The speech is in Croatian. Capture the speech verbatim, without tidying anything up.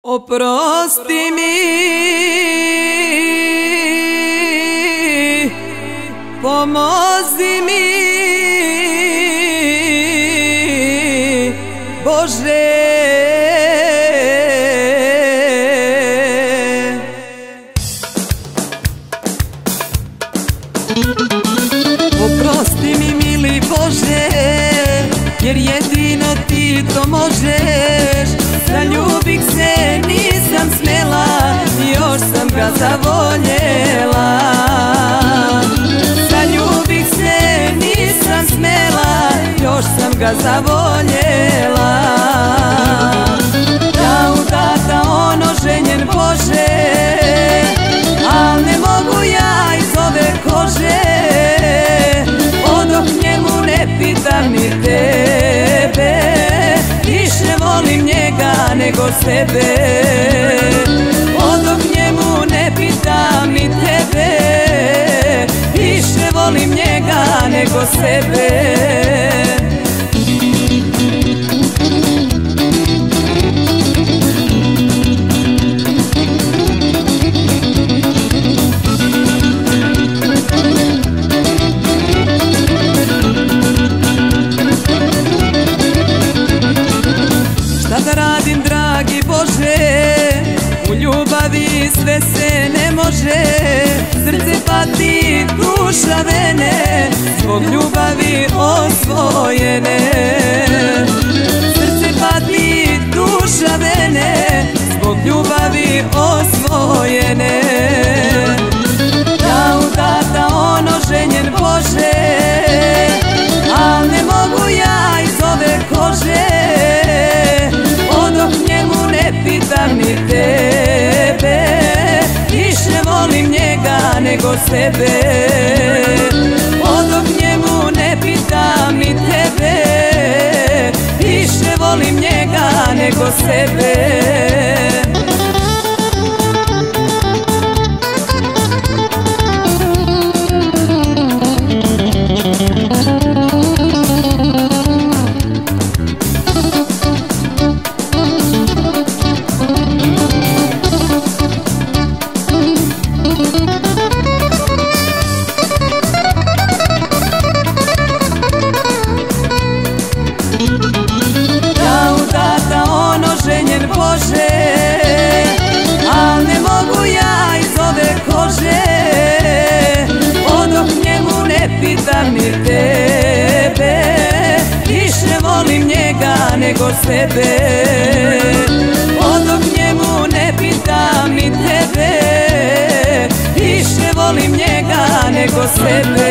Oprosti mi, pomozi mi, Bože. Oprosti mi, mili Bože, jer jedino ti to možeš. Zaljubih se nisam smjela, još sam ga zavoljela. Zaljubih se nisam smjela, još sam ga zavoljela. Ja udata ono ženjen Bože, al ne mogu ja iz ove kože. Odoh njemu ne pitam ni tebe, više volim njega nego sebe. Odoh njemu ne pitam ni tebe, više volim njega nego sebe. Šta da radim, dragi Bože, u ljubavi sve se ne može. Srce pati, duša vene, zbog ljubavi osvojene. Srce pati, duša vene, zbog ljubavi osvojene. Ja udata ono ženjen Bože, al ne mogu ja iz ove kože. Pitam ni tebe, više volim njega nego sebe. Odoh njemu ne pitam ni tebe, više volim njega nego sebe. Bože, al ne mogu ja iz ove kože. Odoh njemu ne pitam ni tebe, više volim njega nego sebe. Odoh njemu ne pitam ni tebe, više volim njega nego sebe.